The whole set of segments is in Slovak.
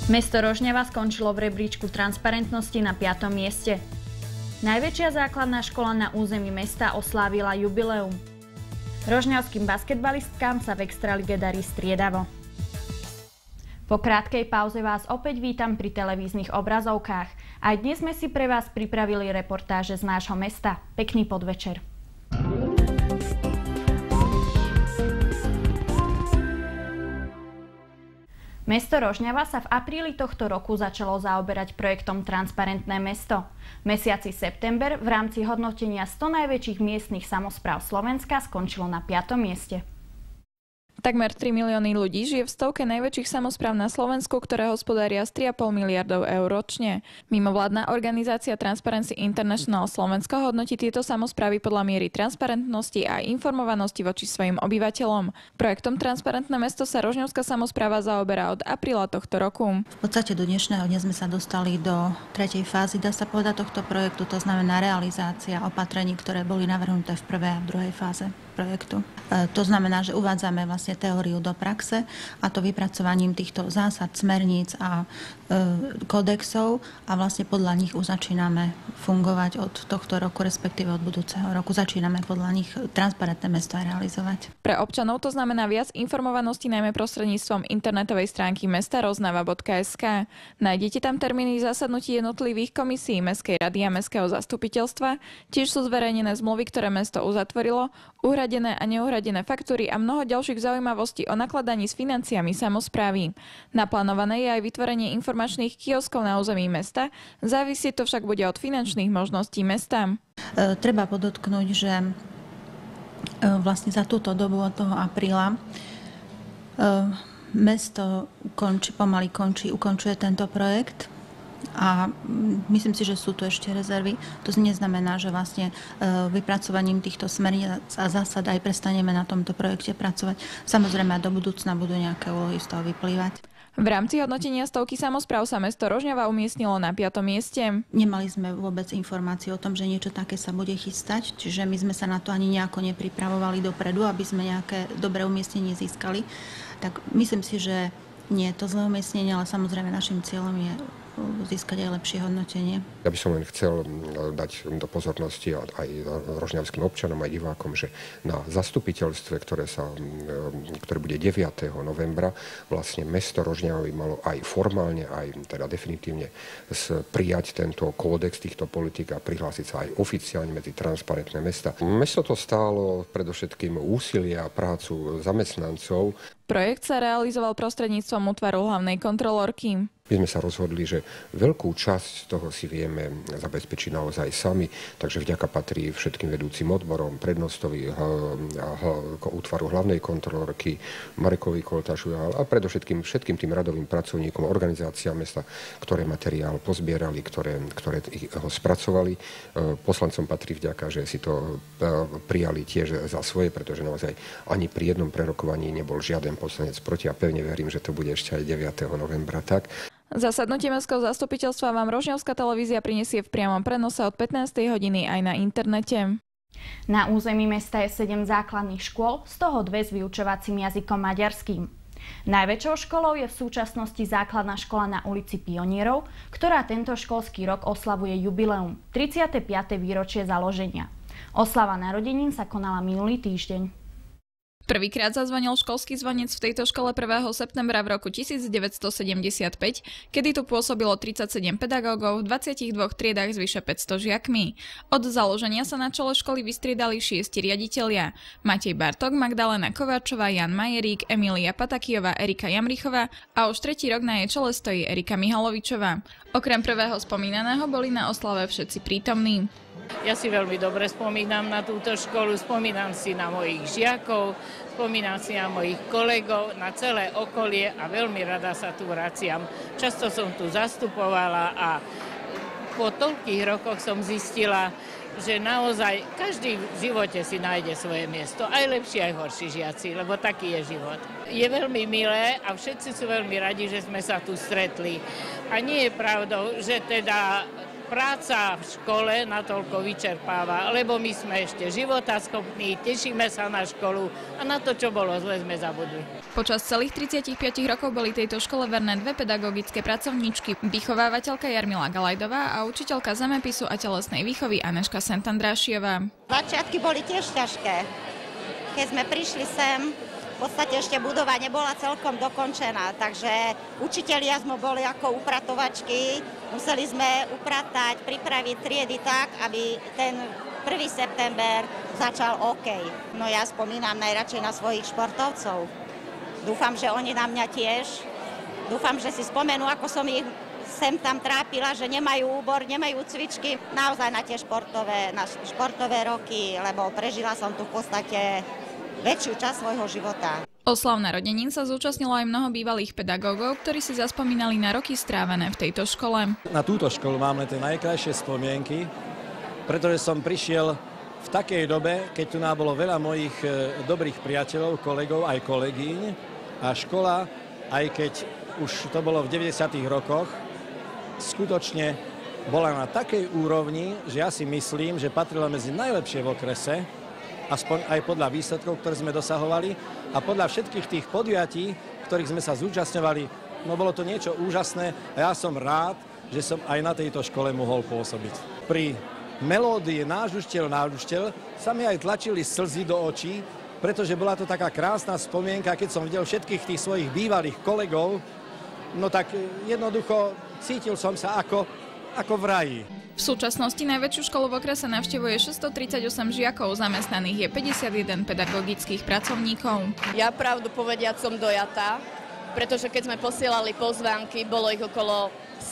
Mesto Rožňava skončilo v rebríčku transparentnosti na 5. mieste. Najväčšia základná škola na území mesta oslávila jubileum. Rožňavským basketbalistkám sa v extralige darí striedavo. Po krátkej pauze vás opäť vítam pri televíznych obrazovkách. Aj dnes sme si pre vás pripravili reportáže z nášho mesta. Pekný podvečer. Mesto Rožňava sa v apríli tohto roku začalo zaoberať projektom Transparentné mesto. V mesiaci september v rámci hodnotenia 100 najväčších miestnych samospráv Slovenska skončilo na 5. mieste. Takmer 3 milióny ľudí žije v stovke najväčších samospráv na Slovensku, ktoré hospodária s 3,5 miliardov eur ročne. Mimovládna organizácia Transparency International Slovensko hodnotí tieto samosprávy podľa miery transparentnosti a informovanosti voči svojim obyvateľom. Projektom Transparentné mesto sa rožňavská samospráva zaoberá od apríla tohto roku. V podstate do dnešného dňa sme sa dostali do 3. fázy, dá sa povedať, tohto projektu, to znamená realizácia opatrení, ktoré boli navrhnuté v 1. a v 2. fáze projektu. To znamená, že uvádzame vlastne teóriu do praxe, a to vypracovaním týchto zásad, smerníc a kodexov, a vlastne podľa nich už začíname fungovať od tohto roku, respektíve od budúceho roku. Začíname podľa nich transparentné mesto realizovať. Pre občanov to znamená viac informovanosti najmä prostredníctvom internetovej stránky mesta roznava.sk. Nájdete tam termíny zasadnutí jednotlivých komisí Mestskej rady a Mestského zastupiteľstva. Tiež sú zverejnené zmluvy, ktoré mesto uzatvorilo, uhradené a neuhradené faktúry a mnoho ďalších zaujímavostí o nakladaní s financiami samosprávy. Naplánované je aj vytvorenie informačných kioskov na území mesta, závisí to však bude od finančných možností mesta. Treba podotknúť, že vlastne za túto dobu od toho apríla mesto ukončuje tento projekt. A myslím si, že sú tu ešte rezervy. To neznamená, že vlastne vypracovaním týchto smerníc a zásad aj prestaneme na tomto projekte pracovať. Samozrejme, do budúcna budú nejaké úlohy z toho vyplývať. V rámci hodnotenia stovky samospráv sa mesto Rožňava umiestnilo na 5. mieste. Nemali sme vôbec informáciu o tom, že niečo také sa bude chystať, čiže my sme sa na to ani nejako nepripravovali dopredu, aby sme nejaké dobré umiestnenie získali. Tak myslím si, že nie je to zlé umiestnenie, ale samozrejme našim cieľom je získať aj lepšie hodnotenie. Ja by som len chcel dať do pozornosti aj rožňavským občanom, aj divákom, že na zastupiteľstve, ktoré bude 9. novembra, vlastne mesto Rožňava by malo aj formálne, aj teda definitívne prijať tento kódex týchto politík a prihlásiť sa aj oficiálne medzi transparentné mesta. Mesto to stálo predovšetkým úsilie a prácu zamestnancov. Projekt sa realizoval prostredníctvom útvaru hlavnej kontrolórky. My sme sa rozhodli, že veľkú časť toho si vieme zabezpečiť naozaj sami, takže vďaka patrí všetkým vedúcim odborom, prednostovi útvaru hlavnej kontrolórky, Marekovi Koltašu a predovšetkým všetkým tým radovým pracovníkom, organizáciám mesta, ktoré materiál pozbierali, ktoré ho spracovali. Poslancom patrí vďaka, že si to prijali tiež za svoje, pretože naozaj ani pri jednom prerokovaní nebol žiaden poslanec proti a pevne verím, že to bude ešte aj 9. novembra tak. Zasadnutie Mestského zastupiteľstva vám Rožňavská televízia prinesie v priamom prenose od 15. hodiny aj na internete. Na území mesta je 7 základných škôl, z toho 2 s vyučovacím jazykom maďarským. Najväčšou školou je v súčasnosti základná škola na ulici Pionierov, ktorá tento školský rok oslavuje jubileum, 35. výročie založenia. Oslava narodenín sa konala minulý týždeň. Prvýkrát zazvonil školský zvonec v tejto škole 1. septembra v roku 1975, kedy tu pôsobilo 37 pedagógov v 22 triedách s vyše 500 žiakmi. Od založenia sa na čele školy vystriedali 6 riaditelia: Matej Bartok, Magdalena Kováčová, Jan Majerík, Emília Patakijová, Erika Jamrichová a už 3. rok na jej čele stojí Erika Mihalovičová. Okrem prvého spomínaného boli na oslave všetci prítomní. Ja si veľmi dobre spomínam na túto školu, spomínam si na mojich žiakov, spomínam si na mojich kolegov, na celé okolie a veľmi rada sa tu vraciam. Často som tu zastupovala a po toľkých rokoch som zistila, že naozaj každý v živote si nájde svoje miesto, aj lepší, aj horší žiaci, lebo taký je život. Je veľmi milé a všetci sú veľmi radi, že sme sa tu stretli. A nie je pravdou, že teda práca v škole natoľko vyčerpáva, lebo my sme ešte životaschopní, tešíme sa na školu a na to, čo bolo zle, sme zabudli. Počas celých 35 rokov boli tejto škole verné dve pedagogické pracovníčky, vychovávateľka Jarmila Galajdová a učiteľka zemepisu a telesnej výchovy Anežka Sentandrášiová. Začiatky boli tiež ťažké. Keď sme prišli sem, v podstate ešte budova nebola celkom dokončená, takže učitelia sme boli ako upratovačky, museli sme upratať, pripraviť triedy tak, aby ten 1. september začal OK. No ja spomínam najradšej na svojich športovcov. Dúfam, že oni na mňa tiež. Dúfam, že si spomenú, ako som ich sem tam trápila, že nemajú úbor, nemajú cvičky. Naozaj na tie športové roky, lebo prežila som tu v podstate väčšiu časť svojho života. Oslav narodenín sa zúčastnilo aj mnoho bývalých pedagógov, ktorí si zaspomínali na roky strávené v tejto škole. Na túto školu mám len tie najkrajšie spomienky, pretože som prišiel v takej dobe, keď tu bolo veľa mojich dobrých priateľov, kolegov aj kolegyň a škola, aj keď už to bolo v 90. rokoch, skutočne bola na takej úrovni, že ja si myslím, že patrila medzi najlepšie v okrese, aspoň aj podľa výsledkov, ktoré sme dosahovali a podľa všetkých tých podujatí, ktorých sme sa zúčastňovali. No bolo to niečo úžasné a ja som rád, že som aj na tejto škole mohol pôsobiť. Pri melódii Náš učiteľ sa mi aj tlačili slzy do očí, pretože bola to taká krásna spomienka, keď som videl všetkých tých svojich bývalých kolegov, no tak jednoducho cítil som sa ako v raji. V súčasnosti najväčšiu školu v okrese navštevuje 638 žiakov, zamestnaných je 51 pedagogických pracovníkov. Ja pravdu povediac som dojatá, pretože keď sme posielali pozvánky, bolo ich okolo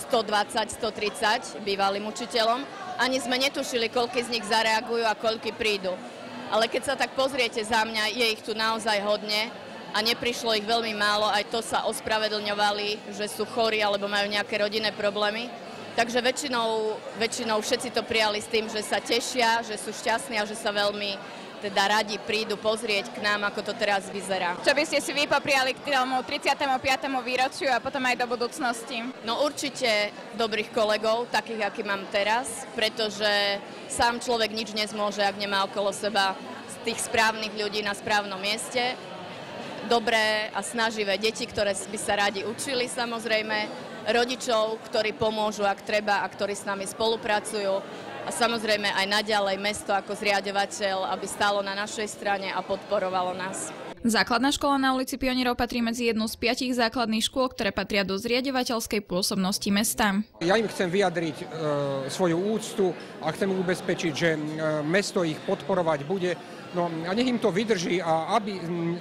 120-130 bývalým učiteľom. Ani sme netušili, koľko z nich zareagujú a koľko prídu. Ale keď sa tak pozriete za mňa, je ich tu naozaj hodne a neprišlo ich veľmi málo, aj to sa ospravedlňovali, že sú chorí alebo majú nejaké rodinné problémy. Takže väčšinou všetci to prijali s tým, že sa tešia, že sú šťastní a že sa veľmi teda radi prídu pozrieť k nám, ako to teraz vyzerá. Čo by ste si vy popriali k tomu 35. výročiu a potom aj do budúcnosti? No určite dobrých kolegov, takých, aký mám teraz, pretože sám človek nič nezmôže, ak nemá okolo seba tých správnych ľudí na správnom mieste. Dobré a snaživé deti, ktoré by sa radi učili samozrejme, rodičov, ktorí pomôžu, ak treba, a ktorí s nami spolupracujú. A samozrejme aj naďalej mesto ako zriaďovateľ, aby stálo na našej strane a podporovalo nás. Základná škola na ulici Pionierov patrí medzi jednu z 5 základných škôl, ktoré patria do zriaďovateľskej pôsobnosti mesta. Ja im chcem vyjadriť svoju úctu a chcem ubezpečiť, že mesto ich podporovať bude. No a nech im to vydrží a aby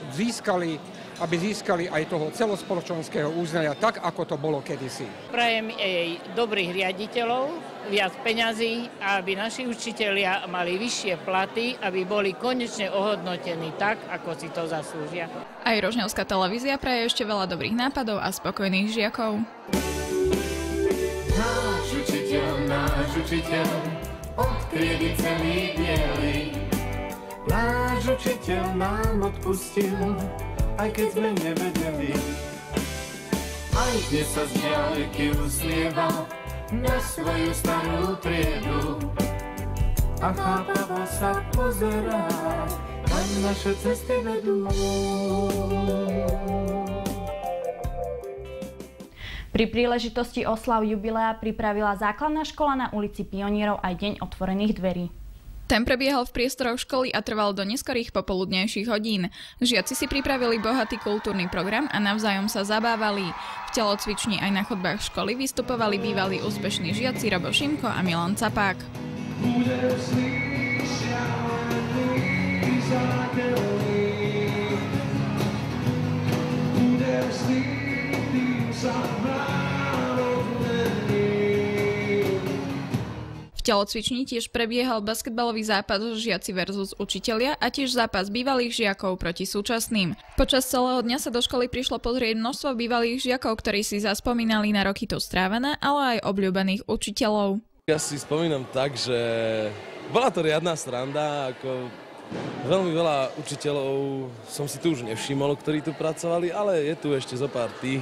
získali aj toho celospoločenského uznania, tak ako to bolo kedysi. Prajem jej dobrých riaditeľov, viac peňazí a aby naši učitelia mali vyššie platy, aby boli konečne ohodnotení tak, ako si to zaslúžia. Aj Rožňavská televízia praje ešte veľa dobrých nápadov a spokojných žiakov. Náš učiteľ, od triedy celý bielý. Náš učiteľ nám odpustil, aj keď sme nevedeli. Aj dnes sa z diaľky usmieva na svoju starú triedu a chápavo sa pozerá, kam naše cesty vedú. Pri príležitosti oslav jubilea pripravila základná škola na ulici Pionierov aj deň otvorených dverí. Ten prebiehal v priestoroch školy a trval do neskorých popoludnejších hodín. Žiaci si pripravili bohatý kultúrny program a navzájom sa zabávali. V telocvični aj na chodbách školy vystupovali bývalí úspešní žiaci Robo Šimko a Milan Capák. V telocvični tiež prebiehal basketbalový zápas žiaci versus učitelia a tiež zápas bývalých žiakov proti súčasným. Počas celého dňa sa do školy prišlo pozrieť množstvo bývalých žiakov, ktorí si zaspomínali na roky tu strávené, ale aj obľúbených učiteľov. Ja si spomínam tak, že bola to riadna sranda, ako veľmi veľa učiteľov som si tu už nevšimol, ktorí tu pracovali, ale je tu ešte zo pár tých,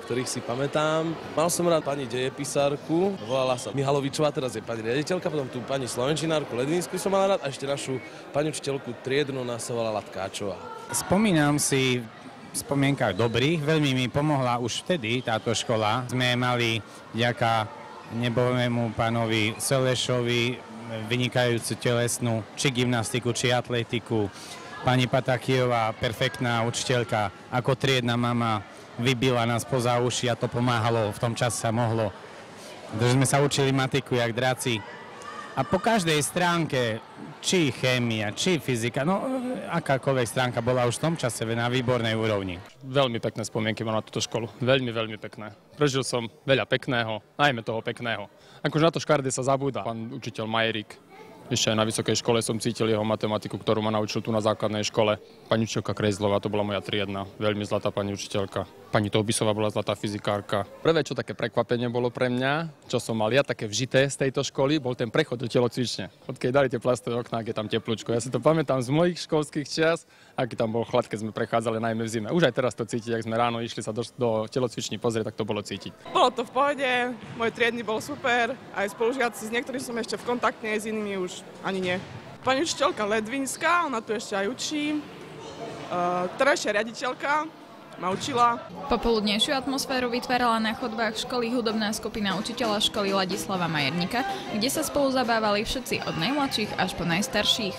ktorých si pamätám. Mal som rád pani dejepisárku, volala sa Mihalovičová, teraz je pani riaditeľka, potom tú pani slovenčinárku Ledvinsku som mal rád a ešte našu pani učiteľku triednu nás sa volala Tkáčová. Spomínam si v spomienkach dobrých, veľmi mi pomohla už vtedy táto škola. Sme mali vďaka nebovému pánovi Selešovi vynikajúcu telesnú či gymnastiku, či atletiku. Pani Patakijová, perfektná učiteľka, ako triedna mama, vybila nás poza uši a to pomáhalo, v tom čase sa mohlo. Takže sme sa učili matiku jak draci. A po každej stránke, či chémia, či fyzika, no akákoľvek stránka bola už v tom čase na výbornej úrovni. Veľmi pekné spomienky mám na túto školu. Veľmi, veľmi pekné. Prežil som veľa pekného, najmä toho pekného. Akože na to škaredé sa zabúda. Pán učiteľ Majerík. Ešte aj na vysokej škole som cítil jeho matematiku, ktorú ma naučil tu na základnej škole. Pani učiteľka Krejzlová, to bola moja triedna. Veľmi zlatá pani učiteľka. Pani Tobisová bola zlatá fyzikárka. Prvé, čo také prekvapenie bolo pre mňa, čo som mal ja také vžité z tejto školy, bol ten prechod do telocvične. Odkedy dali tie plastové okná, ak je tam teplúčko. Ja si to pamätám z mojich školských čias, aký tam bol chlad, keď sme prechádzali najmä v zime. Už aj teraz to cítiť, ak sme ráno išli sa do telocvični pozrieť, tak to bolo cítiť. Bolo to v pohode, môj triedny bol super, aj spolužiaci, s niektorými som ešte v kontakte, s inými už ani nie. Pani učiteľka Ledvinská, ona tu ešte aj učí. Terajšia riaditeľka ma učila. Popoludnejšiu atmosféru vytvárala na chodbách školy hudobná skupina učiteľa školy Ladislava Majernika, kde sa spolu zabávali všetci od najmladších až po najstarších.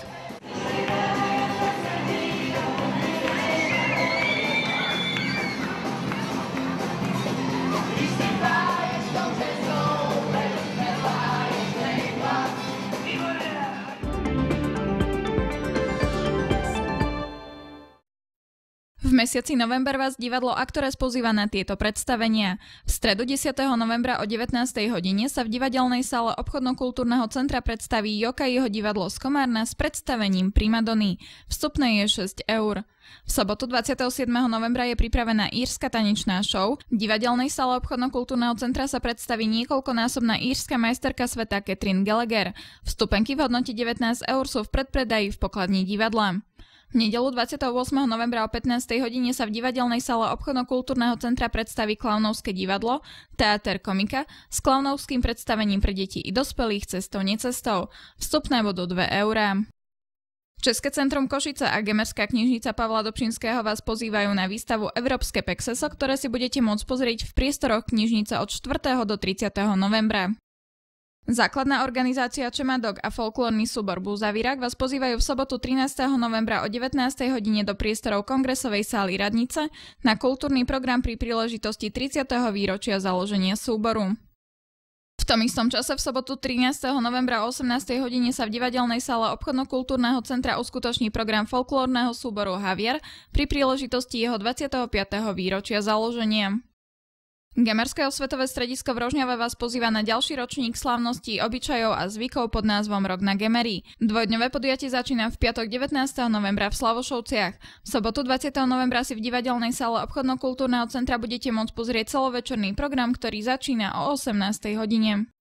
V mesiaci november vás divadlo Aktores pozýva na tieto predstavenia. V stredu 10. novembra o 19. hodine sa v divadelnej sále obchodno-kultúrneho centra predstaví Jokaiho divadlo z Komárna s predstavením Primadony. Vstupné je 6 €. V sobotu 27. novembra je pripravená írska tanečná show. V divadelnej sále obchodno-kultúrneho centra sa predstaví niekoľkonásobná írska majsterka sveta Catherine Gallagher. Vstupenky v hodnote 19 € sú v predpredaji v pokladni divadla. V nedeľu 28. novembra o 15. hodine sa v divadelnej sále obchodno-kultúrneho centra predstaví Klaunovské divadlo, Teáter komika s klaunovským predstavením pre deti i dospelých cestou necestou. Vstupné budú 2 €. České centrum Košice a Gemerská knižnica Pavla Dobšinského vás pozývajú na výstavu Európske pexeso, ktoré si budete môcť pozrieť v priestoroch knižnice od 4. do 30. novembra. Základná organizácia Čemadok a folklórny súbor Búzavírak vás pozývajú v sobotu 13. novembra o 19. hodine do priestorov Kongresovej sály Radnice na kultúrny program pri príležitosti 30. výročia založenia súboru. V tom istom čase v sobotu 13. novembra o 18. hodine sa v divadelnej sále obchodno-kultúrneho centra uskutoční program folklórneho súboru Havier pri príležitosti jeho 25. výročia založenia. Gemerské osvetové stredisko v Rožňave vás pozýva na ďalší ročník slávností, obyčajov a zvykov pod názvom Rok na Gemery. Dvojdňové podujatie začína v piatok 19. novembra v Slavošovciach. V sobotu 20. novembra si v divadelnej sále obchodno-kultúrneho centra budete môcť pozrieť celovečerný program, ktorý začína o 18. hodine.